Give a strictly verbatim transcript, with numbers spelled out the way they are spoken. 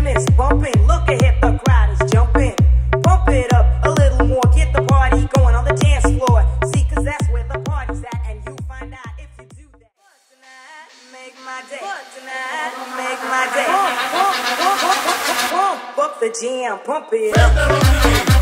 jam is bumping. Look ahead, the crowd is jumping. Pump it up a little more, get the party going on the dance floor. See, cause that's where the party's at, and you find out if you do that. What tonight, make my day. What tonight, make my day. Pump, pump, pump, pump, pump, pump, pump the jam, pump it up.